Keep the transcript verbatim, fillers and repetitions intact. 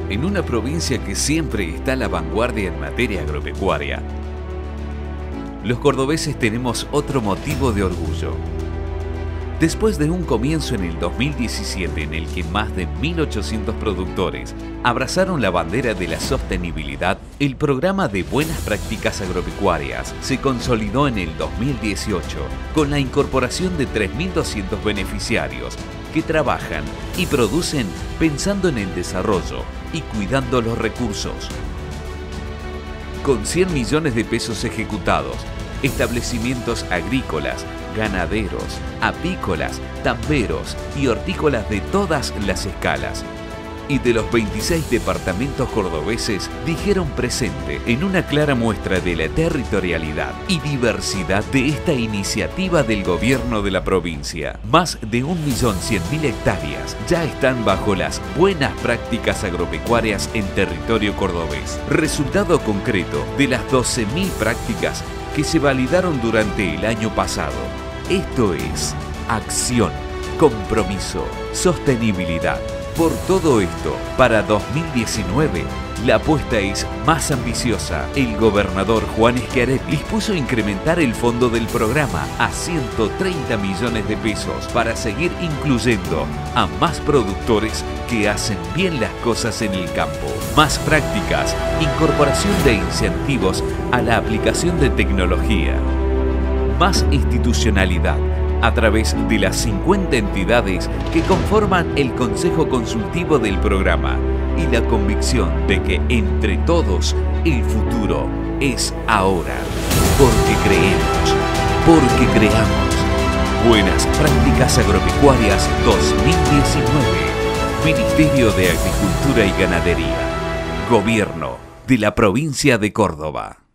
en una provincia que siempre está a la vanguardia en materia agropecuaria, los cordobeses tenemos otro motivo de orgullo. Después de un comienzo en el dos mil diecisiete en el que más de mil ochocientos productores abrazaron la bandera de la sostenibilidad, el programa de buenas prácticas agropecuarias se consolidó en el dos mil dieciocho con la incorporación de tres mil doscientos beneficiarios que trabajan y producen pensando en el desarrollo y cuidando los recursos. Con cien millones de pesos ejecutados, establecimientos agrícolas, ganaderos, apícolas, tamberos y hortícolas de todas las escalas y de los veintiséis departamentos cordobeses dijeron presente en una clara muestra de la territorialidad y diversidad de esta iniciativa del gobierno de la provincia. Más de un millón cien mil hectáreas ya están bajo las buenas prácticas agropecuarias en territorio cordobés, resultado concreto de las doce mil prácticas que se validaron durante el año pasado. Esto es acción, compromiso, sostenibilidad. Por todo esto, para dos mil diecinueve, la apuesta es más ambiciosa. El gobernador Juan Schiaretti dispuso incrementar el fondo del programa a ciento treinta millones de pesos para seguir incluyendo a más productores que hacen bien las cosas en el campo. Más prácticas, incorporación de incentivos a la aplicación de tecnología. Más institucionalidad a través de las cincuenta entidades que conforman el Consejo Consultivo del programa y la convicción de que entre todos el futuro es ahora. Porque creemos, porque creamos. Buenas Prácticas Agropecuarias dos mil diecinueve. Ministerio de Agricultura y Ganadería. Gobierno de la provincia de Córdoba.